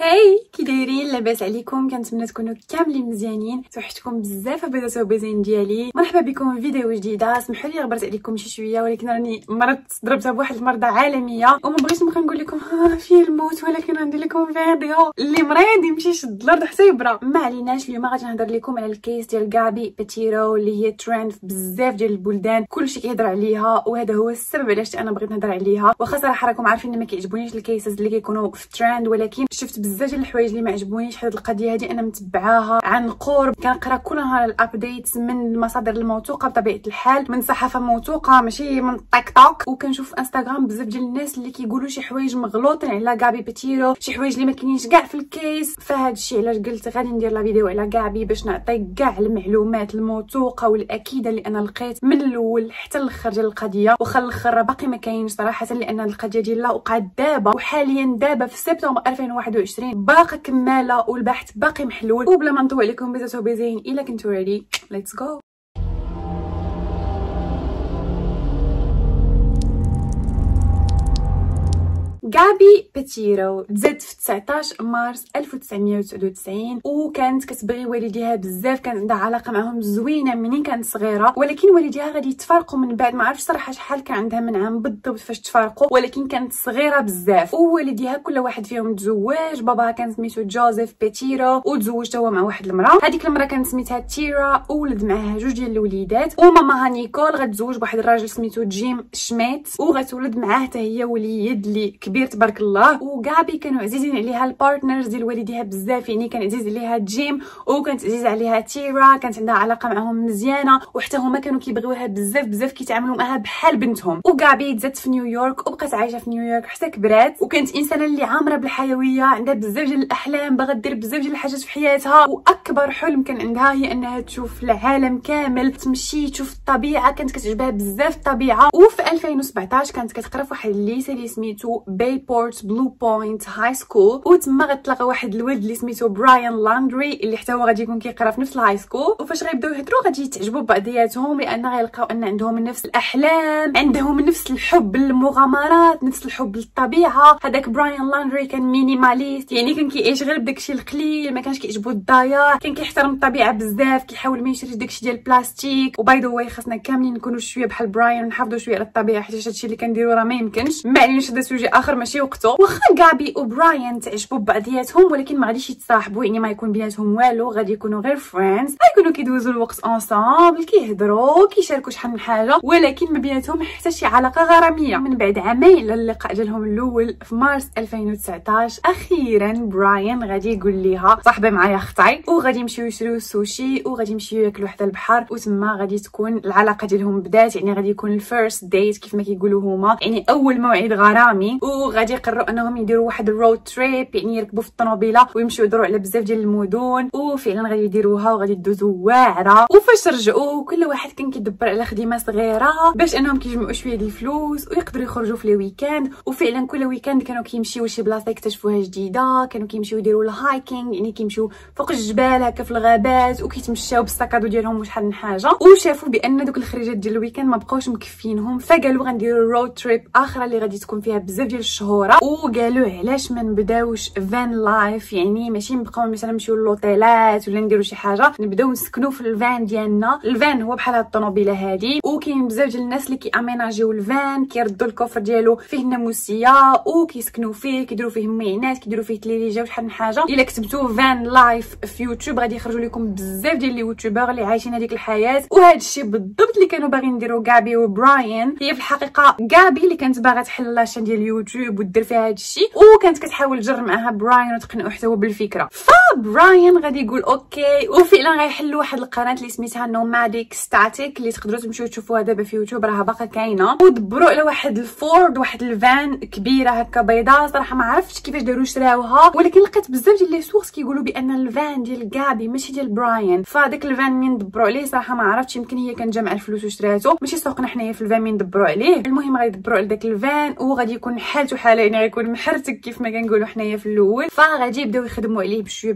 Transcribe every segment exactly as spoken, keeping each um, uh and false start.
هاي كي دايرين؟ لاباس عليكم؟ كنتمنى تكونوا كاملين مزيانين. توحشتكم بزاف بزاف وبزين ديالي. مرحبا بكم في فيديو جديده. سمحوا لي غبرت عليكم شي شويه، ولكن راني مرضت ضربتها بواحد المرضى عالميه وما بغيتش نبقى نقول لكم ها فيه الموت، ولكن غندير لكم فيديو اللي مريض يمشي يشد الارض حتى يبرى. ما عليناش، اليوم غادي نهضر لكم على الكيس ديال غابي بيتيرو اللي هي ترند في بزاف ديال البلدان، كلشي كيهضر عليها، وهذا هو السبب علاش انا بغيت نهضر عليها. واخا صراحه راكم عارفين ما كيعجبونيش الكيسز اللي كيكونوا في ترند، ولكن شفت بزاف ديال الحوايج اللي ما عجبونيش. هاد القضيه هذه انا متبعاها عن قرب، كنقرا كل نهار الابديتس من المصادر الموثوقه بطبيعه الحال، من صحافه موثوقه ماشي من تيك توك. وكنشوف في انستغرام بزاف ديال الناس اللي كيقولوا شي حوايج مغلوطين على غابي بيتيرو، شي حوايج اللي ما كاينينش كاع في الكيس. فهاد الشيء علاش قلت غادي ندير لا فيديو على غابي باش نعطيك كاع المعلومات الموثوقه والاكيده اللي انا لقيت من الاول حتى الاخر ديال القضيه. واخا الاخر باقي ما كاينش صراحه، لان القضيه ديالها وقعت دابا وحاليا دابا في سبتمبر ألفين وواحد وعشرين، باقا كماله والبحث باقي محلول. وبلا ما نطول عليكم بزاف وبزين، الا كنتو ريدي ليتس جو. غابي بيتيرو تزاد في تسعطاش مارس ألف وتسعمية وتسعة وتسعين، وكانت كتبغي والديها بزاف، كانت عندها علاقه معهم زوينه منين كانت صغيره. ولكن والديها غادي يتفارقوا من بعد، ما عرفتش صراحه شحال كان عندها من عام بالضبط فاش تفارقوا، ولكن كانت صغيره بزاف. ووالديها كل واحد فيهم تزوج. باباها كان سميتو جوزيف بيتيرو وتزوج هو مع واحد المراه، هذيك المراه كانت سميتها تيرا، وولد معاها جوج ديال الوليدات. وماماها نيكول غتزوج بواحد الراجل سميتو جيم شميت، وغتولد معاه حتى هي وليد اللي كبير تبارك الله. وغابي كانوا عزيزين عليها البارتنرز ديال والديها بزاف، يعني كان عزيز عليها جيم وكانت عزيز عليها تيرا، كانت عندها علاقه معهم مزيانه، وحتى هما كانوا كيبغيوها بزاف بزاف، كيتعاملوا معها بحال بنتهم. وغابي تزادت في نيويورك وبقات عايشه في نيويورك حتى كبرات، وكانت انسانه اللي عامره بالحيويه، عندها بزاف ديال الاحلام، باغا دير بزاف ديال الحاجات في حياتها. واكبر حلم كان عندها هي انها تشوف العالم كامل، تمشي تشوف الطبيعه، كانت كتعجبها بزاف الطبيعه. وفي ألفين وسبعطاش كانت كتقرا في واحد الليسي اللي سميتو باي بورت بلو بوينت هاي سكول، وتما غتلاقى واحد الولد اللي سميتو براين لاندري اللي حتى هو غادي يكون كيقرا في نفس الهاي سكول. وفاش غيبداو يهضروا غادي يتعجبوا بعضياتهم، لان غيلقاو ان عندهم نفس الاحلام، عندهم نفس الحب للمغامرات، نفس الحب للطبيعه. هذاك براين لاندري كان مينيماليست، يعني كان كيعيش غير بداكشي القليل، ما كانش كيعجبو الضياع، كان كيحترم الطبيعه بزاف، كيحاول ما يشريش داكشي ديال البلاستيك. وباي ذا واي خاصنا كاملين نكونوا شويه بحال براين ونحافظوا شويه على الطبيعه، حيت هادشي اللي كنديرو راه ما يمكنش. ما عليناش هذا سوجي اخر ماشي وقته. واخا غابي وبراين تعجبوا ببعضياتهم، ولكن ما غاديش يتصاحبوا، يعني ما يكون بيناتهم والو، غادي يكونوا غير فريندز، غيكونوا كيدوزوا الوقت انصامبل، كيهضروا، كيشاركوا شحال من حاجه، ولكن ما بيناتهم حتى شي علاقه غراميه. من بعد عامين للقاء ديالهم الاول في مارس ألفين وتسعطاش، اخيرا براين غادي يقول ليها صاحبي معايا خطاي، وغادي يمشيو يشريو السوشي، وغادي يمشيو ياكلوا حتى البحر، وتما غادي تكون العلاقه ديالهم بدات، يعني غادي يكون الفيرست ديت كيف ما كيقولوا هما، يعني اول موعد غرامي. وغادي يقرروا انهم يديروا واحد الرود تريب، يعني يركبوا في الطوموبيله ويمشيو يدوروا على بزاف ديال المدن، وفعلا غادي يديروها وغادي يدوزوا واعره. وفاش رجعوا كل واحد كان كيدبر على خدمه صغيره باش انهم كيجمعوا شويه ديال الفلوس ويقدروا يخرجوا في الويكاند. وفعلا كل ويكاند كانوا كيمشيو لشي بلاصه يكتشفوها جديده، كانوا كيمشيو يديروا الهايكينغ، يعني كيمشيو فوق الجبال هكا في الغابات، وكيتمشاو بالساكادو ديالهم وشحال من حاجه. وشافوا بان دوك الخريجات ديال الويكاند ما بقاوش مكفينهم، فقالوا غنديروا رود تريب اخرى اللي غادي تكون فيها بزاف ديال الشهوره. وقالوا علاش ما نبداوش فان لايف، يعني ماشي نبقاو مثلا نمشيو للوطيلات ولا نديروا شي حاجه، نبداو نسكنوا في الفان ديالنا. الفان هو بحال هاد الطوموبيله هادي، وكاين بزاف ديال الناس اللي كياميناجيو الفان، كيردوا الكوفر ديالو فيه الناموسيه وكيسكنوا فيه، كيديروا فيه مينات، كيديروا فيه تليليجا وشحال من حاجه. الا كتبتوا فان لايف في يوتيوب غادي يخرجوا لكم بزاف ديال اليوتيوبر اللي عايشين هذيك الحياه. وهذا الشيء بالضبط اللي كانوا باغيين يديروا غابي وبراين. هي في الحقيقه غابي اللي كانت باغا تحل لاشين ديال اليوتيوب ودير فيها هذا الشيء، وكانت كتحاول تجر معاها براين وتقنعو حتى هو بالفكره. فبراين غادي يقول اوكي، وفعلا غيحلوا واحد القناه اللي سميتها نوماديك ستاتيك اللي تقدروا تمشيو تشوفوها دابا في يوتيوب، راها باقا كاينه. ودبروا على واحد الفورد، واحد الفان كبيره هكا بيضاء، صراحه ما عرفتش كيفاش داروا شراوها، ولكن لقيت بزاف ديال لي سورس كيقولوا بان الفان ديال غابي ماشي ديال براين. فداك الفان من دبروا عليه صراحه ما عرفتش، يمكن هي كان جامع الفلوس وشراتو، ماشي سوقنا حنايا في الفان من دبروا عليه. المهم غيدبروا على داك الفان وغادي يكون حالته حاله، يعني غيكون محرتك كيف ما كنقولوا حنايا في الاول. فغادي يبداو يخدموا عليه بشويه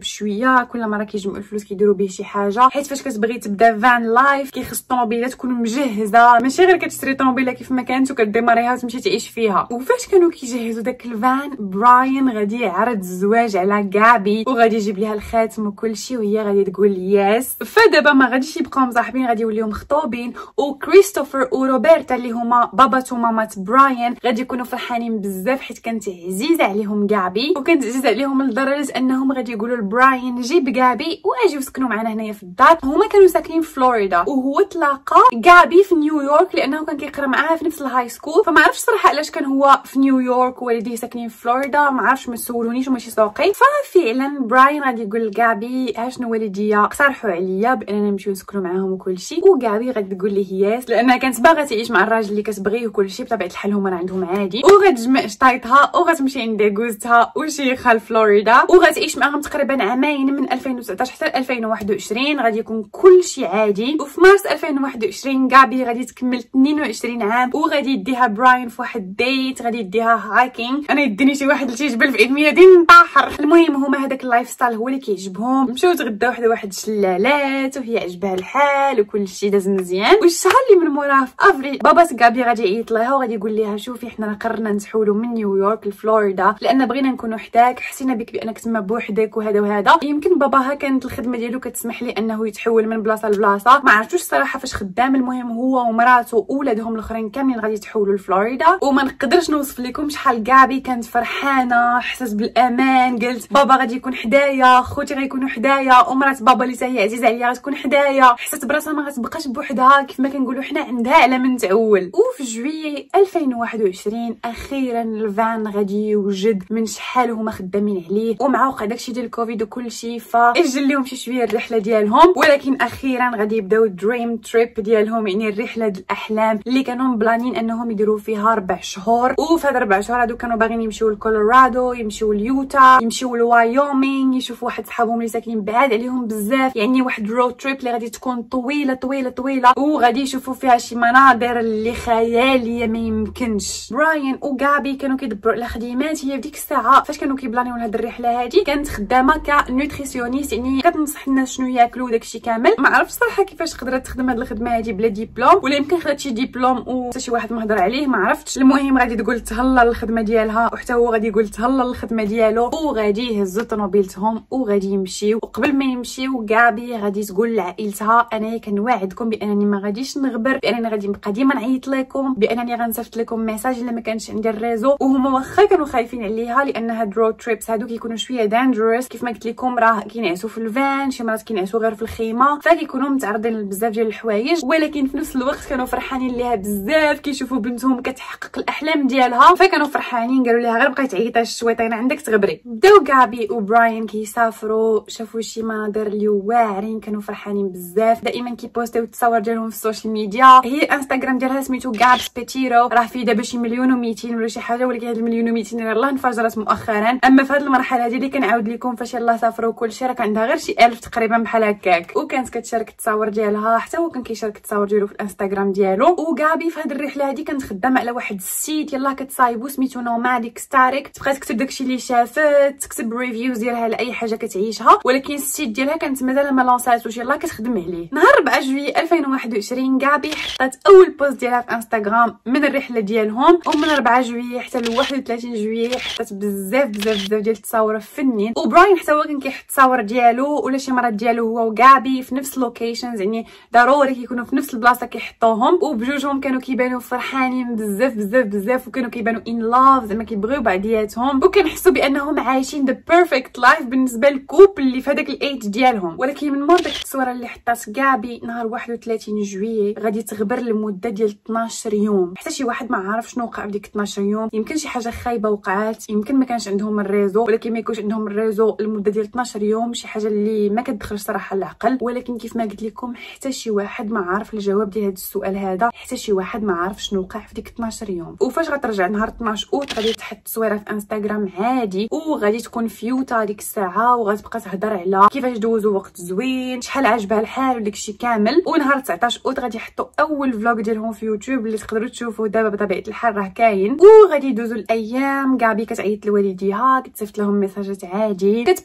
بشويه، كل مره كيجمعوا الفلوس كيديروا به شي حاجه، حيت فاش كتبغي تبدا فان لايف كيخص الطوموبيله تكون مجهزه، ماشي غير كتشري طوموبيله كيف ما كانت وكديماريها وتمشي تعيش فيها. وفاش كانوا كيجهزوا داك الفان، براين غادي يعرض الزواج على غابي وغادي يجيب ليها الخاتم وكل شيء، وهي غادي تقول ياس. فدابا ما غاديش يبقاو مصاحبين، غادي يوليو مخطوبين. وكريستوفر وروبرتا اللي هما بابات ومامات براين غادي يكونوا فرحانين بزاف، حيت كانت عزيزه عليهم غابي، وكانت عزيزه عليهم لدرجه انهم غادي يقولوا لبراين جيب غابي واجيو سكنوا معنا هنايا في الدار. هما كانوا ساكنين في فلوريدا، وهو تلاقى غابي في نيويورك لانه كان كيقرا معاها في نفس الهاي سكول. فما عرفتش صراحه علاش كان هو في نيويورك ووالديه ساكنين في فلوريدا، ما عرفتش، ما سولونيش وماشي سوقي. ففعلا براين غادي يقول لغابي ها شنو والديا اقترحوا عليا باننا نمشيو نسكنوا معاهم وكل شيء، وغابي غادي تقول ليه ياس لانها كانت باغا تعيش مع الراجل اللي كتبغيه وكل شيء. بطبيعه الحال هما راه عندهم عادي، وغتجمع شطايطها وغتمشي عند جوزتها وشيخها لفلوريدا، وغتعيش معاهم تقريبا عامين من ألفين وتسعطاش حتى ألفين وواحد وعشرين. غادي يكون كل شيء عادي. وفي مارس ألفين وواحد وعشرين غابي غادي تكمل اثنين وعشرين عام، وغادي يديها براين في واحد ديت، غادي يديها هايكينغ. انا يديني شي واحد لشي جبل في عيد ميلادي نطاحر. المهم هما هذاك اللايف ستايل هو اللي كيعجبهم. مشاو تغداو حدا واحد الشلالات وهي عجبها الحال وكل شيء داز مزيان. والشهر اللي من موراه في افريل بابا غابي غادي يعيط لها وغادي يقول لها شوفي حنا قررنا نتحولوا من نيويورك لفلوريدا لان بغينا نكونوا حداك، حسينا بك بانك تما بوحدك وهذا وهذا. يمكن باباها كانت الخدمه ديالو كتسمح لي انه يتحول من بلاصه لبلاصه، ما عرفتوش الصراحه فاش خدام. المهم هو ومراته واولادهم الاخرين كاملين غادي يتحولوا لفلوريدا. وما نقدرش نوصف لكم شحال غابي كانت فرحانه، حسات بالامان، قالت بابا غادي يكون حدايا، خوتي غيكونوا حدايا، ومرات بابا اللي هي عزيزه عليا غتكون حدايا. حسات براسها ما غتبقاش بوحدها كيف ما كنقولوا حنا عندها على من تعول. وفي جويي ألفين وواحد وعشرين اخيرا الفان غادي يوجد، من شحال هما خدامين عليه ومع وقع داكشي ديال الكوفيد وكل شيء، فاجل لهم شي شويه الرحله ديالهم. ولكن اخيرا غادي يبداو دريم تريب ديالهم، يعني الرحله ديال الاحلام اللي كانوا مبلانين انهم يديروا فيها ربع شهور. وفي هاد ربع شهور هادو كانوا باغيين يمشيو لكولورادو، يمشيو ليوتا، يمشيو لوايومينغ، يشوفوا واحد صحابهم اللي ساكنين بعاد عليهم بزاف، يعني واحد رود تريب اللي غادي تكون طويله طويله طويله، وغادي يشوفوا فيها شي مناظر اللي خياليه ما يمكنش. براين وغابي كانوا كيدبروا على خدمات. هي في ديك الساعه فاش كانوا كيبلانيو لهاد الرحله هادي كانت خدامه كنوتريسيونيست، يعني كتنصح الناس شنو ياكلوا داكشي كامل. ما عرفتش صراحه كيفاش قدرت تخدم هاد الخدمه هادي بلا ديبلوم، ولا يمكن خدات شي ديبلوم وحتى شي واحد مهضر عليه، ما عرفتش. المهم غادي تقول تهلا للخدمه ديالها وحتى هو غادي يقول تهلا للخدمه ديالو، وغادي يهزوا طوموبيلتهم وغادي يمشيو. وقبل ما يمشيو غابي غادي تقول لعائلتها انايا كنواعدكم بانني ما غاديش نغبر، بانني غادي نبقى ديما نعيط لكم، بانني غنصيفط لكم ميساج الا ما كانش عندي الريزو. وهما واخا كانوا خايفين عليها لان هاد رود تريبس هادو كيكونوا شويه دانجرس، كيف ما قلت لكم راه كينعسوا في الفان، شي مرات كينعسوا غير في الخيمه، فكيكونوا متعرضين لبزاف ديال الحوايج. ولكن في نفس الوقت كانوا فرحانين ليها بزاف، كيشوفوا بنتهم كتحقق الاحلام ديالها، فكانوا فرحانين. قالوا لها غير بقيت تعيطي الشويطينه عندك تغبري. بداو غابي وبراين كيسافروا، شافوا شي مناظر اللي واعرين، كانوا فرحانين بزاف. دائما كيبوستيو التصاور ديالهم في السوشيال ميديا. هي الانستغرام ديالها سميتو غابس بيتيرو، راه فيه دابا شي مليون ومئتين ولا شي حاجه، ولكن هاد المليون ومئتين يلاه انفجرت مؤخرا. اما في هاد المرحله هادي اللي كنعاود لكم فاش يلاه سافروا كلشي، راه كان عندها غير شي ألف تقريبا بحال هكاك، وكانت كتشارك التصاور ديالها، حتى هو كان كيشارك التصاور ديالو في الانستغرام ديالو. وغابي في هاد الرحله هادي كانت خدامه على واحد السيت يلاه كتصايبو سميتو نوماديك ستاريك، تبقى تكتب داكشي اللي شافت، تكتب ريفيوز ديالها على اي حاجه كتعيشها. ولكن السيت ديالها كانت مازال ما لونساتوش، يلاه كتخدم عليه. نهار أربعة جويي ألفين وواحد وعشرين غابي حطات اول بوست ديالها في انستغرام من الرحله ديالهم، ومن أربعة جويي حتى ل واحد وثلاثين جويي حطات بزاف بزاف بزاف ديال التصاور فنين. وبراين حتى هو كان كيحط التصاور ديالو ولا شي مرات ديالو هو وغابي في نفس اللوكيشنز، يعني ضروري كيكونوا في نفس البلاصه كيحطوهم، وبجوجهم كانوا كيبانوا فرحانين بزاف بزاف بزاف، وكانوا كيبانوا ان لاف زعما كيبغيو بعضياتهم، وكنحسوا بانهم عايشين ذا بيرفكت لايف بالنسبه للكوبل اللي في هذاك الايج ديالهم. ولكن من مور داك التصويره اللي حطات غابي نهار واحد وثلاثين جويي غادي تغبر لمده ديال اثناش يوم، حتى شي واحد ما عارف شنو وقع في ديك اثناش يوم. يمكن شي حاجه خايبه وقعات، يمكن ما كانش عندهم الريزو، ولكن ما يكونش عندهم الريزو لمده ديال اثناش يوم، شي حاجه اللي ما كتدخلش صراحه العقل. ولكن كيف ما قلت لكم حتى شي واحد ما عارف الجواب ديال هذا السؤال هذا، حتى شي واحد ما عارف شنو وقع في ديك اثناش يوم. وفاش غترجع نهار اثناش اوت غادي تحط تصويره في انستغرام عادي، وغادي تكون فيوتا ديك الساعه، وغتبقى تهضر على كيفاش دوزوا وقت زوين، شحال عجبها الحال وداكشي كامل. ونهار تسعطاش اوت غادي يحطوا اول فلوغ ديالهم في يوتيوب اللي تقدروا تشوفوا دابا بطبيعه الحال راه كاين. وغادي يدوزوا الايام، غابي كتعيط لوالديها، كتصيفط لهم ميساجات عادي، كتبوست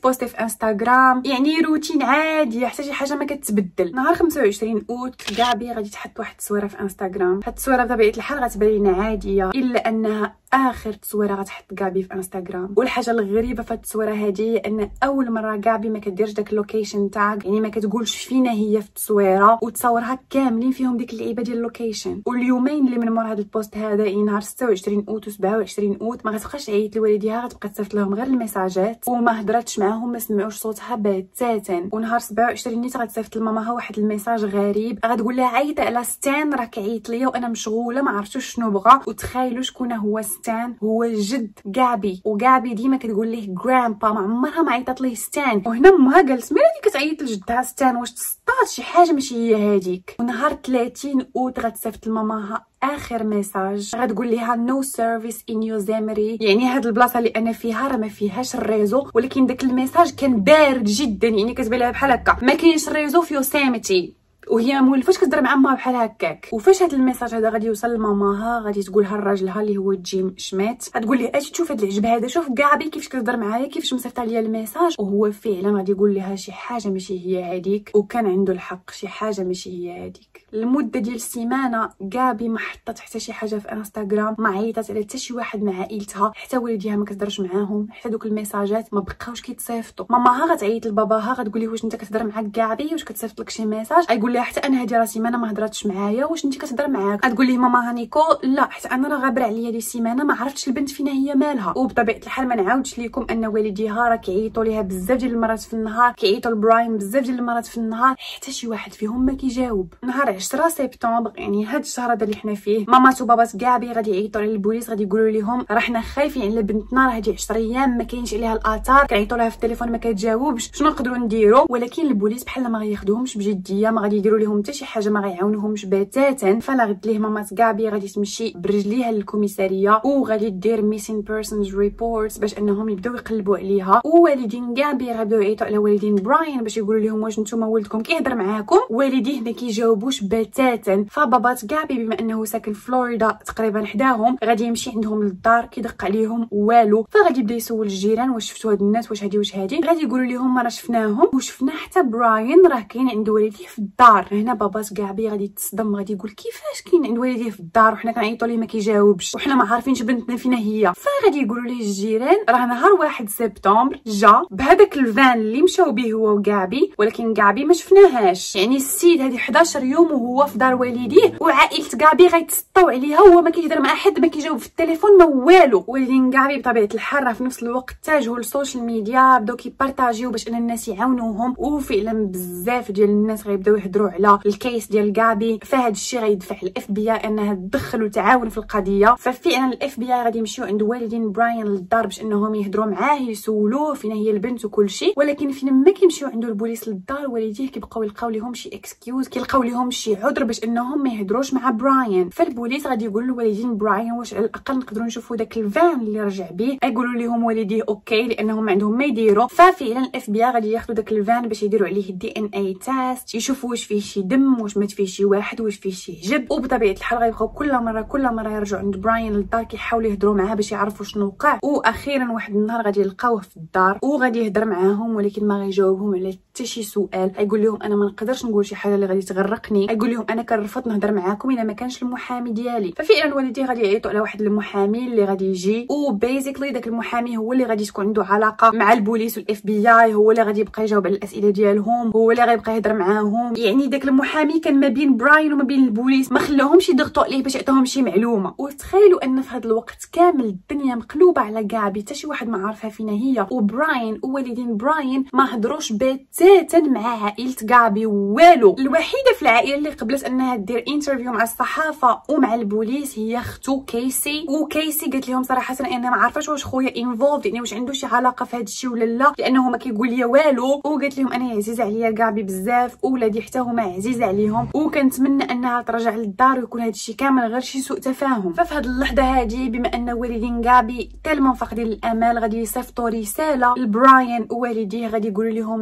تبوستي في انستغرام، يعني روتين عادي حتى شي حاجه ما كتبدل. نهار خمسة وعشرين اوت غابي غادي تحط واحد التصويره في انستغرام. هاد التصويره بطبيعه الحال غتبان لينا عاديه، الا انها اخر تصويره غتحط غابي في انستغرام. والحاجه الغريبه في هاد التصويره هادي هي ان اول مره غابي ما كديرش داك اللوكيشن تاغ، يعني ما كتقولش فينا هي في التصويره، وتصورها كاملين فيهم ديك اللعيبه ديال اللوكيشن. واليومين اللي من مور هاد البوست هذا، يعني نهار ستة وعشرين اوت و سبعة وعشرين اوت، ما غتبقاش تعيط لوالديها، غتبقى تصيفط لهم غير الميساجات وما هضراتش معاهم، ما سمعوش صوتها بتاتا. ونهار سبعة وعشرين نيت غتصيفط لماماها واحد الميساج غريب، غتقول لها عيط على ستان راه كيعيط ليا وانا مشغوله ما عرفتش شنو بغا. وتخيلوا شكون هو ستان؟ هو جد غابي، وغابي ديما كتقول ليه غرامبا، ما عمرها ما عيطت ليه ستان. وهنا امها قالت مالها اللي كتعيط لجدها ستان، واش تصطاد شي حاجه ماشي هي هذيك. ونهار ثلاثين اوت غتصيفط لماماها اخر ميساج، غتقول ليها نو سيرفيس ان يوزامري، يعني هاد البلاصه اللي انا فيها راه ما فيهاش الريزو. ولكن داك الميساج كان بارد جدا، يعني كتبان لها بحال هكا ما كاينش الريزو في يوسامتي، وهي مولفاش كتهضر مع امها بحال هكاك. وفاش هاد الميساج هذا غادي يوصل لماماها، غادي تقولها لراجلها اللي هو جيم شميت، غتقول ليه اش تشوف هاد العجب هذا، شوف غابي كيفاش كتهضر معايا، كيفاش مصيفط ليا الميساج. وهو فعلا غادي يقول لها شي حاجه ماشي هي هذيك، وكان عنده الحق، شي حاجه ماشي هي هذيك. المده ديال سيمانه غابي ما حطت حتى شي حاجه في انستغرام، ما عيطات على حتى شي واحد من عائلتها، حتى والديها ما كتهضرش معاهم، حتى دوك الميساجات ما بقاوش كيتصيفطوا. ماماها غتعيط لباباها، غتقول ليه واش انت كتهضر مع غابي، واش كتصيفط لك شي ميساج؟ غيقول لها حتى انا هادي راه سيمانه ما هضراتش معايا، واش انت كتهضر معاك؟ غتقول ليه ماما هانيكو لا، حتى انا راه غابره عليا دي سيمانه ما عرفتش البنت فينا هي مالها. وبطبيعه الحال ما نعاودش لكم ان والديها راه كيعيطوا ليها بزاف ديال المرات في النهار، كيعيطوا لبراين بزاف ديال المرات في النهار، حتى شي واحد فيهم ما كيجاوب. نهار عشرة سبتمبر، يعني هاد الشهر هذا اللي حنا فيه، مامات وبابات غابي غادي يعيطوا للبوليس، غادي يقولوا لهم راه حنا خايفين على بنتنا، راه هادي عشرة ايام ما كاينش عليها الاثار، كيعيطوا لها في التليفون ما كتجاوبش، شنو نقدروا نديروا؟ ولكن البوليس بحال ما غياخذوهمش بجديه، ما غادي يديروا لهم حتى شي حاجه، ما غيعاونوهمش بتاتا. فلا غد ليه مامات غابي غادي تمشي برجليها للكوميساريه، وغادي دير ميسين بيرسونز ريبورتس باش انهم يبداو يقلبوا عليها. ووالدين غابي غاديو يعيطوا على والدين براين باش يقولوا لهم واش نتوما ولدكم كيهضر معاكم. والديه ما كيجاوبوش بتاتا. فبابات غابي بما انه ساكن فلوريدا تقريبا حداهم، غادي يمشي عندهم للدار، كيدق عليهم والو. فغادي يبدا يسول الجيران واش شفتوا هاد الناس، واش هادي واش هادي، غادي يقولوا لهم راه شفناهم وشفنا حتى براين راه كاين عند والديه في الدار. هنا بابات غابي غادي تصدم، غادي يقول كيفاش كاين عند والديه في الدار وحنا كنعيطوا ليه ما كيجاوبش، وحنا ما عارفينش بنتنا فينا هي. فغادي يقولوا ليه الجيران راه نهار واحد سبتمبر جا بهذاك الفان اللي مشاو به هو وغابي، ولكن غابي ما شفناهاش. يعني السيد هذه حداش يوم وهو في دار والديه، وعائله غابي غيتسطاو عليها وهو ما كيهضر مع حد، ما كيجاوب في التليفون ما والو. والدين غابي بطبيعه الحال راه في نفس الوقت اتجهوا للسوشيال ميديا، بداو كيبارطاجيو باش ان الناس يعاونوهم. وفعلا بزاف ديال الناس غيبداو يهضروا على الكيس ديال غابي، فهاد الشيء غيدفع الاف بي اي انها تدخل وتعاون في القضيه. ففعلا الاف بي اي غادي يمشيو عند والدين براين للدار باش انهم يهضروا معاه، يسولوه فين هي البنت وكل شيء. ولكن فين ما كيمشيو عنده البوليس للدار، والديه كيبقاو يلقاو لهم شي اكسكيوز، كيلقاو لهم شي عذر باش انهم ما يهضروش مع براين. فالبوليس غادي يقول لوالدين براين واش على الاقل نقدروا نشوفوا داك الفان اللي رجع به. يقولوا لهم والديه اوكي لانهم ما عندهم ما يديروا. ففعلا الاف بي اي غادي ياخذوا داك الفان باش يديروا عليه الدي ان اي تيست، يشوفوا واش فيه شي دم، واش مات فيه شي واحد، واش فيه شي جب. وبطبيعه الحال غيبقاو كل مره كل مره يرجعوا عند براين للدار كيحاولوا يهضروا معاه باش يعرفوا شنو وقع. واخيرا واحد النهار غادي يلقاوه في الدار وغادي يهضر معاهم، ولكن ما غيجاوبهم على حتى شي سؤال. يقول لهم انا ما نقدرش نقول شي حاجه اللي غادي تغرقني، يقول لهم انا كنرفض نهضر معاكم الا ما كانش المحامي ديالي. ففعلا والديه غادي يعيطوا على واحد المحامي اللي غادي يجي، وبيزيكلي داك المحامي هو اللي غادي تكون عنده علاقه مع البوليس والاف بي اي، هو اللي غادي يبقى يجاوب على الاسئله ديالهم، هو اللي غيبقى يهضر معاهم. يعني داك المحامي كان ما بين براين وما بين البوليس، ما خلاهمش يضغطوا عليه باش يعطيهم شي معلومه. وتخيلوا ان في هذا الوقت كامل الدنيا مقلوبه على غابي، حتى شي واحد ما عارفها فينا هي. وبراين ووالدين براين ما هضروش بتاتا مع عائله غابي والو. الوحيده في العائله اللي قبلت انها دير انترفيو مع الصحافه ومع البوليس هي اختو كيسي. وكيسي قالت لهم صراحه انا ما عارفاش واش خويا انفولد، يعني واش عنده شي علاقه في هذا الشيء ولا لا، لانه ما كيقول لي والو. وقالت لهم انا عزيزه عليا غابي بزاف، ولادي حتى هما عزيز عليهم، وكنتمنى انها ترجع للدار ويكون هذا الشيء كامل غير شي سوء تفاهم. ففي هذه اللحظه هذه بما ان والدين غابي تالمون فاقدين الامل، غادي يصيفطوا رساله لبراين ووالديه، غادي يقولوا لهم عافاك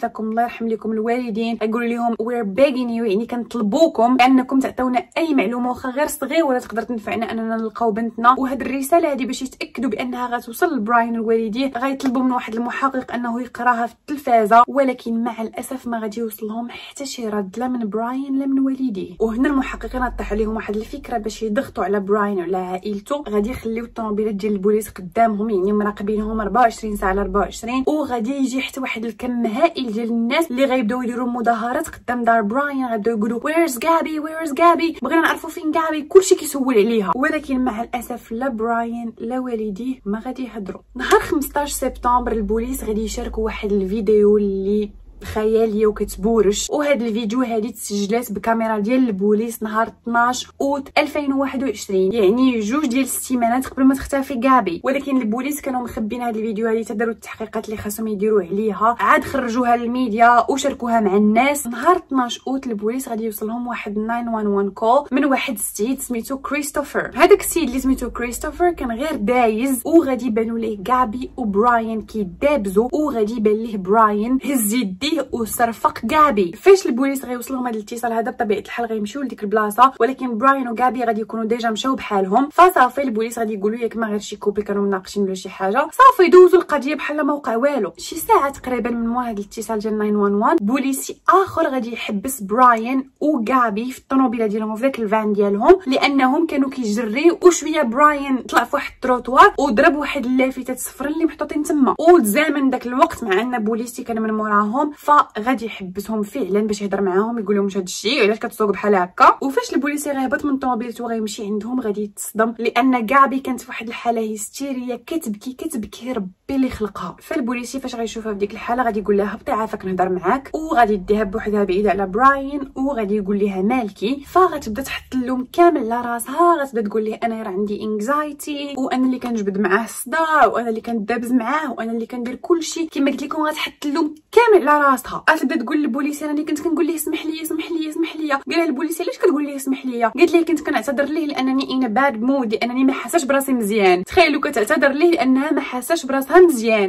لكم الله يرحم لكم الوالدين، يقولوا لهم we're begging you، يعني كنطلبوكم انكم تعطيونا اي معلومه واخا غير صغيره ولا تقدر تنفعنا اننا نلقاو بنتنا. وهاد الرساله هذه باش يتاكدوا بانها غتوصل لبراين الوالدين غيطلبوا من واحد المحقق انه يقراها في التلفازه، ولكن مع الاسف ما غادي يوصلهم حتى شي رد لا من براين لا من والديه. وهنا المحققين طاح عليهم واحد الفكره باش يضغطوا على براين وعلى عائلته، غادي يخليو الطوموبيلات ديال البوليس قدامهم، يعني مراقبينهم أربعة وعشرين ساعه على أربعة وعشرين، وغادي يجي حتى واحد الكم هائل ديال الناس اللي غيبداو يديروا مظاهرات قدام دار براين، غيبداو يقولوا ويرز غابي ويرز غابي، بغينا نعرفوا فين غابي، كلشي كيسول عليها. ولكن مع الاسف لا براين لا والديه ما غادي يهضروا. نهار خمسطاش سبتمبر البوليس غادي يشاركوا واحد الفيديو اللي خياليه وكتبورش، وهاد الفيديو هادي تسجلات بكاميرا ديال البوليس نهار اثناش اوت ألفين وواحد وعشرين، يعني جوج ديال السيمانات قبل ما تختفي غابي. ولكن البوليس كانوا مخبين هاد الفيديو هادي تداروا التحقيقات اللي خاصهم يديروا عليها، عاد خرجوها للميديا وشاركوها مع الناس. نهار اثناش اوت البوليس غادي يوصلهم واحد تسعة واحد واحد كول من واحد السيد سميتو كريستوفر. هذاك السيد اللي سميتو كريستوفر كان غير دايز، وغادي يبانوا ليه غابي وبراين كيدابزوا، وغادي يبان ليه براين هز يديه وصرفق غابي. فاش البوليس غيوصلهم هذا الاتصال هذا بطبيعه الحال غيمشيو لديك البلاصه، ولكن براين وغابي غادي يكونوا ديجا مشاو بحالهم. فصافي البوليس غادي يقولوا ياك ما غير شي كوبل كانوا مناقشين ولا شي حاجه، صافي يدوزوا القضيه بحال ما وقع والو. شي ساعه تقريبا من مور هذا الاتصال ديال تسعة واحد واحد بوليسي اخر غادي يحبس براين وغابي في الطوموبيله ديالهم في ذاك الفان ديالهم، لانهم كانوا كيجريو وشويه براين طلع في واحد التروطوار وضرب واحد اللافتات صفر اللي محطوطين تما، وتزامن داك الوقت مع ان بوليسي كان من موراهم، فغادي يحبسهم فعلا باش يهضر معاهم يقول لهم هذا الشيء علاش كتسوق بحال هكا. وفاش البوليسي غيهبط من طوموبيلته وغيمشي عندهم غادي يتصدم، لان غابي كانت في واحد الحاله هستيريه كتبكي كتبكي ربي اللي خلقها. فالبوليسي فاش غيشوفها في ديك الحاله غادي يقول لها هبطي عافاك نهضر معاك، وغادي يديها بوحدها بعيده على براين وغادي يقول لها مالكي. فغتبدا تحط اللوم كامل على راسها، غتبدا تقول ليه انا راه عندي انكزايتي، وانا اللي كنجبد معاه الصداع، وانا اللي كندابز معاه، وانا اللي كندير كلشي كما قلت لكم. غتحط اللوم كامل على راسها، غتبدا تقول للبوليس راني كنت كنقول ليه اسمح لي اسمح لي اسمح لي. قال لها البوليس علاش كتقول ليه اسمح لي؟ قالت ليه كنت كنعتذر ليه لانني ان باد مود، لانني ما حاساش براسي مزيان. تخيلوا كتعتذر ليه لانها ما حاساش براسها مزيان.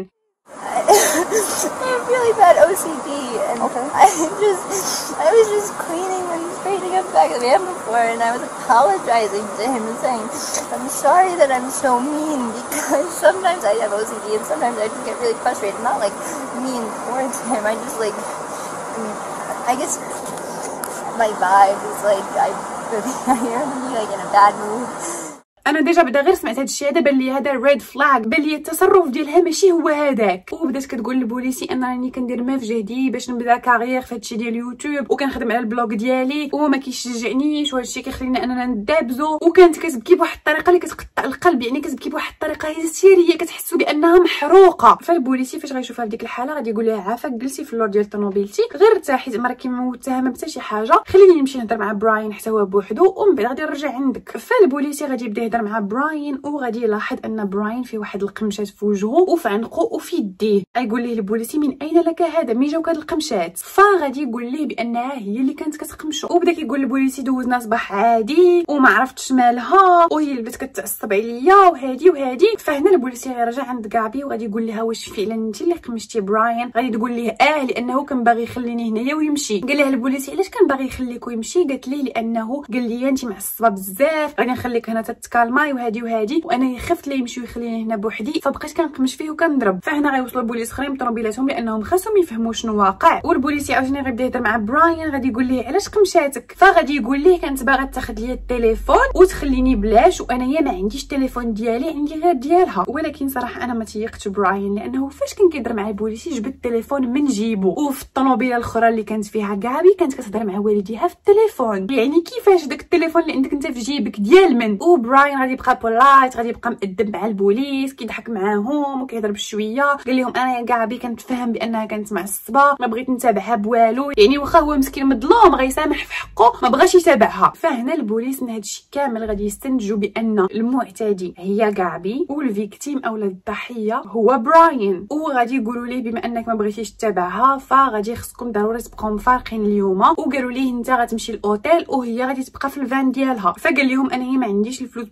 I have really bad O C D, and okay. I just, I was just cleaning and straightening up back the van before, and I was apologizing to him and saying, I'm sorry that I'm so mean, because sometimes I have O C D and sometimes I just get really frustrated. Not like mean towards him, I just like, I guess my vibe is like, I really, I am like in a bad mood. انا ديجا بدا غير سمعت هذا الشيء هذا بان لي هذا ريد فلاغ، بان لي التصرف ديالها ماشي هو هذاك. وبدات كتقول للبوليسي ان راني كندير ما في جهدي باش نبدا كارير في هادشي ديال اليوتيوب، وكنخدم على البلوغ ديالي وهو ما كيشجعنيش، وهذا الشيء كيخلينا اننا ندابزو. وكانت كتبكي بواحد الطريقه اللي كتقطع القلب، يعني كتبكي بواحد الطريقه هستيريه كتحسوا بانها محروقه. فالبوليسي فاش غيشوفها في ديك الحاله غادي يقول لها عافاك جلسي في اللور ديال طوموبيلتي غير ارتاحي، زعما راكي متهمه بحتى شي حاجه، خليني نمشي نهضر مع براين حتى هو بوحدو ومن بعد غادي نرجع عندك. فالبوليسي غادي يبدا يهضر مع براين وغادي يلاحظ ان براين فيه واحد القمشات في وجهه وفي عنقه وفي يديه. غيقول ليه البوليسي من اين لك هذا، مين جاوك هاد القمشات؟ فغادي يقول ليه بانها هي اللي كانت كتقمشو. وبدا كيقول البوليسي دوزنا صباح عادي وما عرفتش مالها وهي اللي بدات كتعصب عليا وهادي وهادي. فهنا البوليسي غيرجع عند غابي وغادي يقول لها واش فعلا انت اللي قمشتي براين؟ غادي تقول ليه اه لانه كان باغي يخليني هنايا ويمشي. قال لها البوليسي علاش كان باغي يخليك ويمشي؟ قالت ليه لانه قال لي انت معصبه بزاف غادي نخليك هنا تتكالماي وهادي وهادي، وانا خفت ليه يمشي ويخليني هنا بوحدي فبقيت كنقمش فيه وكنضرب. فهنا غيوصلوا البوليس اخرين بطوموبيلاتهم لانهم خاصهم يفهموا شنو واقع. والبوليس عاوتاني غيبدا يهضر مع براين غادي يقول ليه علاش قمشاتك؟ فغادي يقول ليه كانت باغا تاخذ ليا التليفون وتخليني بلاش، وانايا ما عنديش التليفون ديالي عندي غير ديالها. ولكن صراحه انا ما تيقتش براين لانه فاش كان كيهضر مع البوليس جبد التليفون من جيبو، وفي الطوموبيله الاخرى اللي كانت فيها غابي كانت كتهضر مع والديها في التليفون. يعني كيفاش داك التليفون اللي عندك انت في جيبك ديال من؟ وبراين غادي يبقى بولايت غادي يبقى مؤدب مع البوليس كيضحك معاهم وكيهضر بشويه. قال لهم انا غابي كنتفهم بانها كانت معصبه ما بغيت نتابعها بوالو، يعني واخا هو مسكين مظلوم غيسامح في حقه ما بغاش يتابعها. فهنا البوليس من هادشي كامل غادي يستنتجوا بان المعتدي هي غابي والفيكتيم اولا الضحيه هو براين، وغادي يقولوا ليه بما انك ما بغيتيش تتابعها فغادي خصكم ضروري تبقاو مفارقين اليوم. وقالوا ليه انت غتمشي للاوتيل وهي غادي تبقى في الفان ديالها. فقال لهم انا ما عنديش الفلوس باش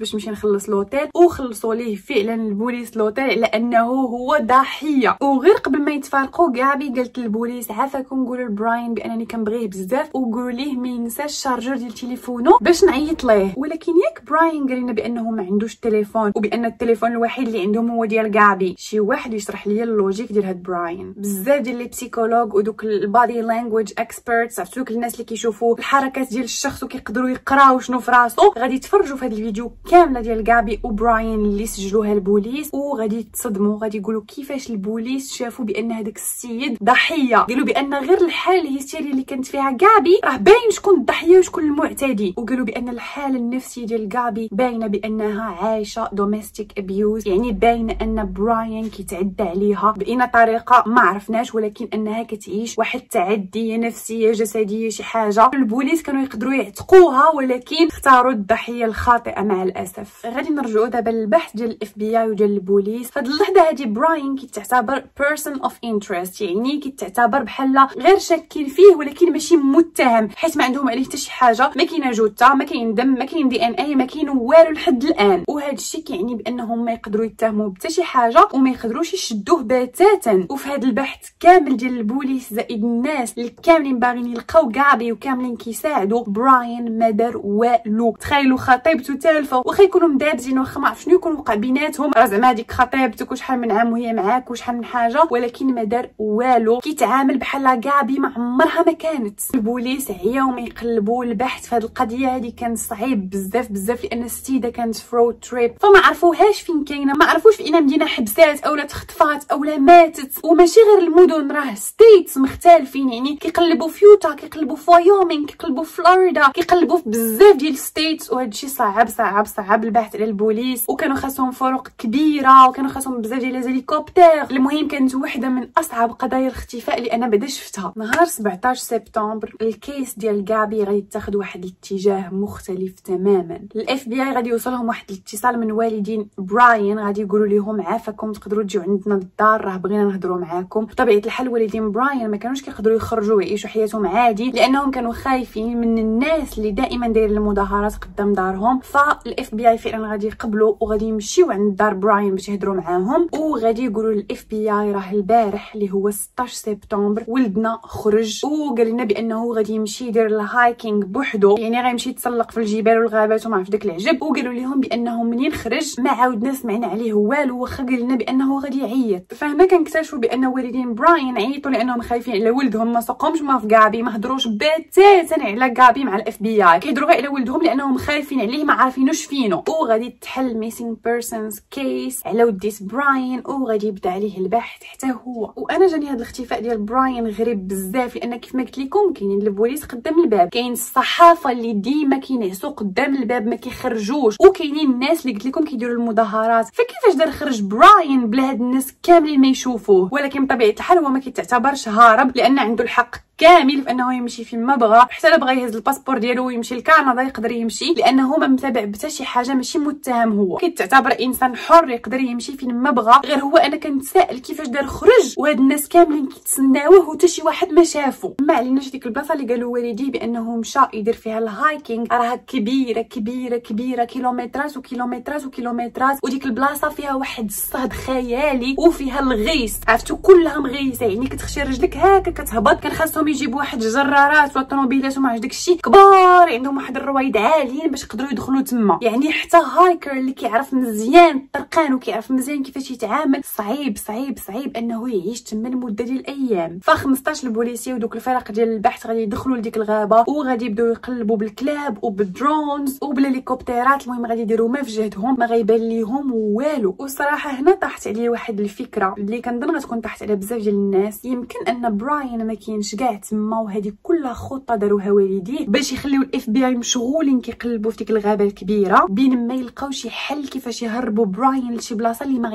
باش نمشي نخلص لوطيل، وخلصوا ليه فعلا البوليس لوطيل لانه هو ضحيه. وغير قبل ما يتفارقوا غابي قالت للبوليس عافاكم قولوا لبراين بانني كنبغيه بزاف، وقولوا ليه ما ينساش الشارجور ديال تليفونه باش نعيط ليه. ولكن ياك براين قال لنا بانه ما عندوش تليفون، وبان التليفون الوحيد اللي عندهم هو ديال غابي. شي واحد يشرح لي اللوجيك ديال هاد براين. بزاف ديال لي بسيكولوج ودوك البادي لانجويج اكسبيرتس، عرفتوا دوك الناس اللي كيشوفوا الحركات ديال الشخص وكيقدروا يقراو شنو في راسو، غادي تفرجوا في هاد الفيديو كامله ديال غابي وبراين اللي سجلوها البوليس، وغادي تصدموا، غادي يقولوا كيفاش البوليس شافوا بان هذاك السيد ضحيه. قالوا بان غير الحاله الهستيريه اللي كانت فيها غابي راه باين شكون الضحيه وشكون المعتدي، وقالوا بان الحاله النفسيه ديال غابي باينه بانها عايشه دوميستيك ابيوز، يعني باينه ان براين كيتعدى عليها باي طريقه ما عرفناش، ولكن انها كتعيش واحد التعديه نفسيه جسديه شي حاجه. البوليس كانوا يقدروا يعتقوها ولكن اختاروا الضحيه الخاطئه مع الاسف. غادي نرجعوا دابا للبحث ديال الاف بي اي وديال البوليس. فهاد اللحظه هادي براين كيتعتبر بيرسون اوف انترست، يعني كيتعتبر بحال غير شاكين فيه ولكن ماشي متهم، حيت ما عندهم عليه حتى شي حاجه، ما كاينه جثه، ما كاين دم، ما كاين دي ان اي، ما كاين والو لحد الان. وهذا الشيء كيعني بانهم ما يقدروا يتهموه بحتى شي حاجه وما يقدروش يشدوه بتاتا. وفي هذا البحث كامل ديال البوليس زائد الناس اللي كاملين باغيين يلقاو غابي وكاملين كيساعدوا براين ما دار والو. تخيلوا خطيبته تالفه، واخا يكونوا مدابزين، واخا ما عرف شنو يكون وقع بيناتهم، راه زعما هذيك خطيبتك وشحال من عام وهي معاك وشحال من حاجه، ولكن ما دار والو. كيتعامل بحال غابي ما عمرها ما كانت. البوليس عياو ما يقلبوا البحث في هذه القضيه هذه كان صعيب بزاف بزاف، لان السيده كانت في رود تريب، فما عرفوهاش فين كاينه، ما عرفوش في اين مدينه حبسات اولا تخطفات اولا ماتت. وماشي غير المدن، راه ستيتس مختلفين، يعني كيقلبوا في يوتا، كيقلبوا في وايومينغ، كيقلبوا في فلوريدا، كيقلبوا في بزاف ديال ستيتس. وهذا الشيء صعب صعب صعب البحث على البوليس، وكانوا خاصهم فرق كبيره، وكانوا خاصهم بزاف ديال الهليكوبتر. المهم كانت وحده من اصعب قضايا الاختفاء اللي انا بعدا شفتها. نهار سبعطاش سبتمبر الكيس ديال غابي غادي تاخذ واحد الاتجاه مختلف تماما. الاف بي اي غادي يوصلهم واحد الاتصال من والدين براين، غادي يقولوا لهم عافاكم تقدروا تجيو عندنا للدار، راه بغينا نهضروا معاكم. بطبيعه الحال والدين براين ما كانوش كيقدروا يخرجوا ويعيشوا حياتهم عادي، لانهم كانوا خايفين من الناس اللي دائما دايرين المظاهرات قدام دارهم. فالاف بي اي فعلا غادي يقبلوا وغادي يمشيو عند دار براين باش يهضروا معاهم، وغادي يقولوا للاف بي اي راه البارح اللي هو ستطاش سبتمبر ولدنا خرج، وقال لنا بانه غادي يمشي يدير الهايكينغ بوحدو، يعني غيمشي يتسلق في الجبال والغابات وما عرف داك العجب. وقالوا لهم بانه منين خرج ما عاودنا سمعنا عليه والو، واخا قال لنا بانه غادي يعيط. فهنا كنكتشفوا بان والدين براين عيطوا لانهم خايفين على ولدهم، ما ساقهمش ما في غابي، ما هضروش بتاتا على غابي مع الاف بي اي، كيهضروا غير على ولدهم لانهم خايفين عليه ما عارفينوش فينو. وغادي تحل ميسينغ بيرسونز كيس على وديت براين، وغادي يبدا عليه البحث حتى هو. وانا جاني هذا الاختفاء ديال براين غريب بزاف، لان كيف ما قلت لكم كاينين البوليس قدام الباب، كاين الصحافه اللي ديما كينعسوا قدام الباب ما كيخرجوش، وكاينين الناس اللي قلت لكم كيديروا المظاهرات. فكيفاش دار خرج براين بلا هاد الناس كاملين ما يشوفوه؟ ولكن بطبيعه الحال هو ما كيتعتبرش هارب، لان عنده الحق كامل في انه يمشي فين ما بغى، حتى لا بغى يهز الباسبور ديالو ويمشي لكندا يقدر يمشي، لانه ما متابع بتا شي حاجه، ماشي متهم، هو كيتعتبر انسان حر يقدر يمشي فين ما بغى. غير هو انا كنتسائل كيفاش دار خرج وهاد الناس كاملين كيتسناوه وحتى شي واحد ما شافو. ما عليناش ديك البلاصه اللي قالوا والديه بانه مشى يدير فيها الهايكينغ، راها كبيره كبيره كبيره كيلومترات وكيلومترات وكيلومترات، وديك البلاصه فيها واحد الصهد خيالي وفيها الغيس، عرفتوا كلها مغيسه، يعني كتخشي رجلك هكا كتهبط. كان خاصهم يجيبوا واحد الجرارات والطوموبيلات وما عرفت داكشي كبار، عندهم واحد الرويد عاليين باش يقدروا يدخلوا تما. يعني حتى هايكر اللي كيعرف مزيان الطرقان وكيعرف مزيان كيفاش يتعامل، صعيب صعيب صعيب انه يعيش تما لمده ديال الايام. ف خمسطاش البوليسيه ودوك الفرق ديال البحث غادي يدخلوا لديك الغابه، وغادي يبداو يقلبوا بالكلاب وبالدرونز وبالهليكوبترات. المهم غادي يديروا ما في جهدهم، ما غيبان ليهم والو. والصراحه هنا طاحت عليه واحد الفكره اللي كنظن غتكون طاحت على بزاف ديال الناس. يمكن ان براين ما كاينش كاع تما، وهذه كلها خطه داروها والديه باش يخليو الاف بي اي مشغولين كيقلبوا في ديك الغابه الكبيره بين ما يلقاو شي حل كيفاش يهربوا براين لشي بلاصه اللي ما غيعرف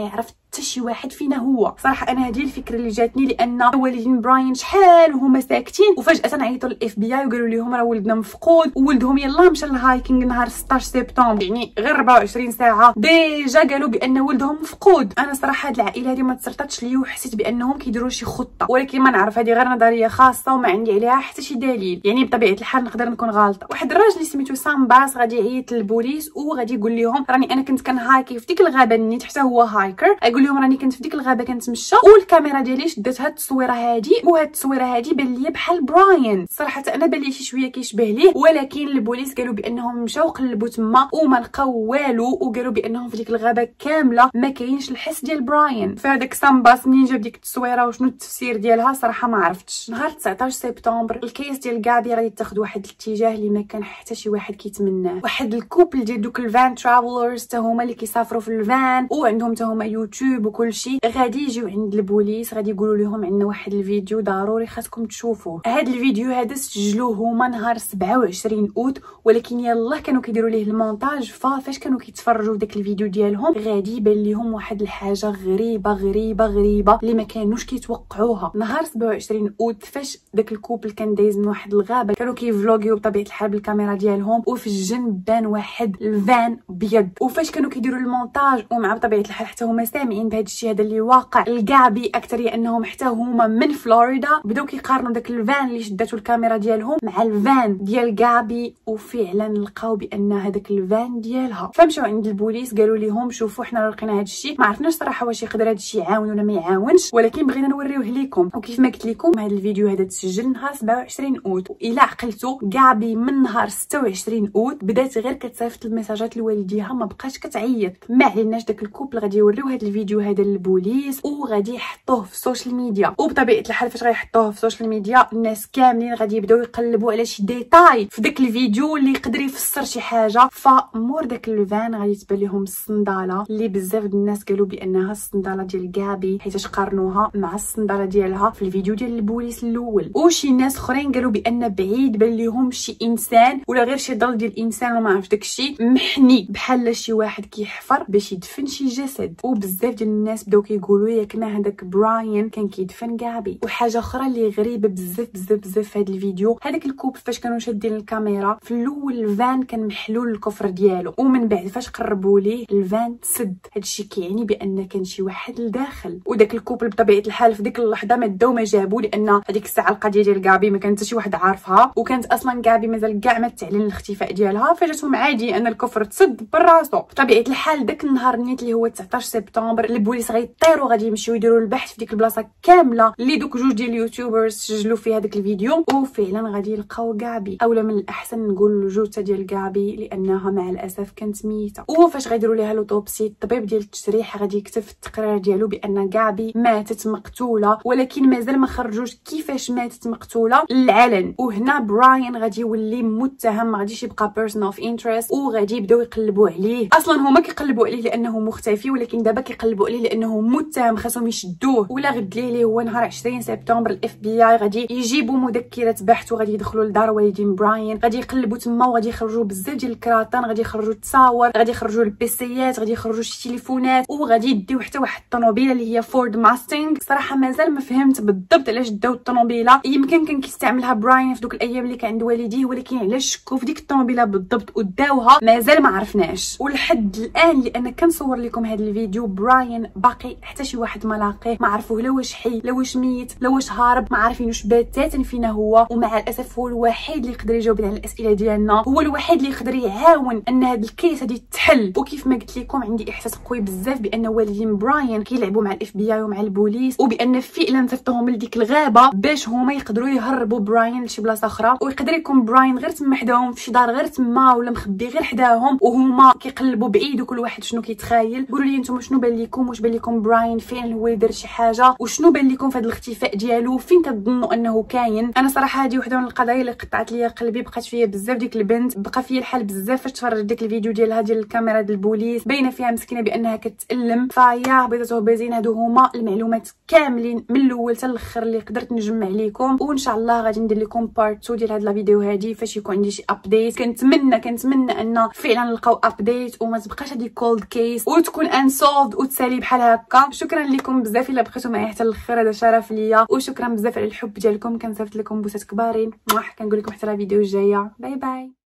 حتى شي واحد فينا هو. صراحه انا هذه الفكره اللي جاتني، لان والدين براين شحال وهما ساكتين وفجاه عيطوا للاف بي اي وقالوا لهم راه ولدنا مفقود، وولدهم يلاه مشى للهايكينغ نهار ستطاش سبتمبر، يعني غير أربعة وعشرين ساعه ديجا قالوا بان ولدهم مفقود. انا صراحه هاد العائله هذه ما تسرطتش لي وحسيت بانهم كيديروا شي خطه، ولكن ما نعرف، هذه غير نظريه خاصه وما عندي عليها حتى شي دليل، يعني بطبيعه الحال نقدر نكون غلطه. واحد الراجل اللي سميتو سام باس غادي يعيط للبوليس وغادي يقول لهم راني انا كنت كنهايكي في ديك الغابه نيت، حتى هو هايكر، يقول لهم راني كنت في ديك الغابه كنتمشى والكاميرا ديالي شدت هاد التصويره هادي، وهاد التصويره هادي بان ليا بحال براين. صراحه انا بان لي شي شويه كيشبه ليه، ولكن البوليس قالوا بانهم مشاو قلبوا تما وما لقاو والو، وقالوا بانهم في ديك الغابه كامله ما كاينش الحس ديال براين. فهداك سام باس منين جاب ديك التصويره وشنو التفسير ديالها صراحه ما عرفتش. نهار تسعطاش سبتمبر الكيس ديال غابي غادي تاخذ واحد الاتجاه اللي ما كان حتى شي واحد كيتمناه. واحد الكوبل ديال دوك الفان ترافلرز حتى هما اللي كيسافروا في الفان وعندهم حتى هما يوتيوب وكل شيء، غادي يجيو عند البوليس غادي يقولوا لهم عندنا واحد الفيديو ضروري خاصكم تشوفوه. هاد الفيديو هذا سجلوه هما نهار سبعة وعشرين اوت، ولكن يلاه كانوا كيديروا ليه المونتاج، فاش كانوا كيتفرجوا في داك الفيديو ديالهم غادي يبان لهم واحد الحاجه غريبه غريبه غريبه اللي ما كانوش كيتوقعوها. نهار سبعة وعشرين اوت فاش داك الكوبل كان دايز من واحد الغابه، كانوا كيفلوغيو بطبيعه الحال بالكاميرا ديالهم، وفي الجنب بان واحد الفان بيض. وفاش كانوا كيديروا المونتاج ومع بطبيعه الحال حتى هما سامعين بهذا الشيء هذا اللي واقع الكابي اكثر، لانهم حتى هما من فلوريدا، بداو كيقارنوا داك الفان اللي شداتو الكاميرا ديالهم مع الفان ديال كابي، وفعلا لقاو بان هذاك الفان ديالها. فمشاو عند البوليس قالوا لهم شوفوا حنا لقينا هذا الشيء، ما عرفناش صراحه واش يقدر هذا الشيء يعاون ولا ما يعاونش، ولكن بغينا نوريوه لكم. وكيف ما قلت لكم هذا الفيديو هذا تسجل نهار سبعة وعشرين اوت، والى عقلتو كابي من نهار ستة وعشرين اوت بدات غير كتصيفط الميساجات لوالديها، ما بقاش كتعيط. ما عليناش داك الكوبل غادي يوريو هذا الفيديو هذا للبوليس وغادي يحطوه في السوشيال ميديا. وبطبيعه الحال فاش غيحطوه في السوشيال ميديا الناس كاملين غادي يبداو يقلبوا على شي ديتاي في داك الفيديو اللي يقدر يفسر شي حاجه. فمور داك الفان غادي تبان لهم الصنداله اللي بزاف د الناس قالوا بانها الصنداله ديال كابي، حيت قارنوها مع الصنداله ديالها في الفيديو ديال البوليس الاول. وشي ناس اخرين قالوا بان بعيد بان لهم شي انسان ولا غير شي ضل ديال الانسان وما عرفت داكشي محني بحال شي واحد كيحفر باش يدفن شي جسد. وبزاف ديال الناس بداو كيقولوا ياك ما هذاك براين كان كيدفن كابي. وحاجه اخرى اللي غريبه بزاف بزاف بزاف في هذا الفيديو، هذاك الكوب فاش كانوا شادين الكاميرا في الاول الفان كان محلول الكفر ديالو، ومن بعد فاش قربوا ليه الفان تسد. هادشي كيعني بان كان شي واحد لداخل. وداك الكوبل بطبيعه الحال في ديك اللحظه ما داو ما جابوا، لان هذيك الساعه القضيه ديال كابي ما كانت حتى شي واحد عارفها، وكانت اصلا كابي مازال كاع ما تعلن الاختفاء ديالها، فجاتهم عادي ان الكفر تسد براسو. بطبيعه الحال داك النهار نيت اللي هو تسعطاش سبتمبر البوليس غيطيروا غادي يمشيو يديروا البحث في ديك البلاصه كامله اللي دوك جوج ديال اليوتيوبرز سجلوا فيها داك الفيديو، وفعلا غادي يلقاو كابي، اولا من الاحسن نقول الجثه ديال كابي لانها مع الاسف كانت ميته. وفاش غيديروا ليها لوطوبسي الطبيب ديال التشريح غادي يكتب في التقرير ديالو بان كابي ماتت مقتوله، ولكن مازال ما خرجوش كيفاش ماتت مقتوله للعلن. وهنا براين غادي يولي متهم، ما غاديش يبقى بيرسون اوف انترست، وغادي يبداو يقلبوا عليه. اصلا هما كيقلبوا عليه لانه مختفي، ولكن دابا كيقلبوا عليه لانه متهم خاصهم يشدوه. ولا غد ليه هو نهار عشرين سبتمبر الاف بي اي غادي يجيبوا مذكره بحث وغادي يدخلوا لدار والدين براين، غادي يقلبوا تما وغادي يخرجوا بزاف ديال الكراتان، غادي يخرجوا التصاور، غادي يخرجوا البيسيات، غادي يخرجوا شي تليفونات، وغادي يديو حتى واحد الطوموبيله اللي هي فورد ماستنج. صراحه مازال ما فهمت بالضبط علاش داو الطوموبيله، يمكن كان كيستعملها براين في دوك الايام اللي كان عند والديه، ولكن علاش شكوا في ديك الطوموبيله بالضبط وداوها مازال ما عرفناش. ولحد الان لان كنصور لكم هذا الفيديو براين باقي حتى شي واحد ما لاقيه، ما عرفوه لا واش حي لا واش ميت لا واش هارب، ما عارفينوش باتاتا فينا هو. ومع الاسف هو الوحيد اللي يقدر يجاوب على الاسئله ديالنا، هو الوحيد اللي يقدر يعاون ان هذا الكيس هذه تحل. وكيف ما قلت لكم عندي احساس قوي بزاف بان والدين براين كيلعبوا مع الاف بي اي ومع البوليس، وبان فعلا صيفطوهم لديك الغابه باش هما يقدروا يهربوا براين لشي بلاصه اخرى، ويقدر يكون براين غير تما حداهم في شي دار غير تما ولا مخبي غير حداهم وهما كيقلبوا بعيد وكل واحد شنو كيتخايل. قولوا لي نتوما شنو بان لكم، واش بان لكم براين فعلا هو اللي دار شي حاجه، وشنو بان لكم في هذا الاختفاء ديالو، فين كتظنوا انه كاين. انا صراحه هذه وحده من القضايا اللي قطعت لي قلبي، بقات فيا بزاف ديك البنت، بقى فيا الحال بزاف فاش تفرج ديك الفيديو ديالها ديال الكاميرا ديال البوليس، باينه فيها مسكينه بانها كتالم. فيا بيضات وبازين هادو هما المعلومات كاملين من الاول حتى الاخر اللي قدرت نجمع لكم، وان شاء الله غادي ندير لكم بارت تو ديال هاد الفيديو هادي فاش يكون عندي شي ابديت. كنتمنى كنتمنى ان فعلا نلقاو ابديت وما تبقاش هادي كولد كيس وتكون انسولفد تسالي بحال هكا. شكرا لكم بزاف الا بقيتوا معايا حتى الاخر، هذا شرف ليا، وشكرا بزاف على الحب ديالكم. كنصيفط لكم بوسات كبارين، كنقول لكم حتى الفيديو الجايه. باي باي.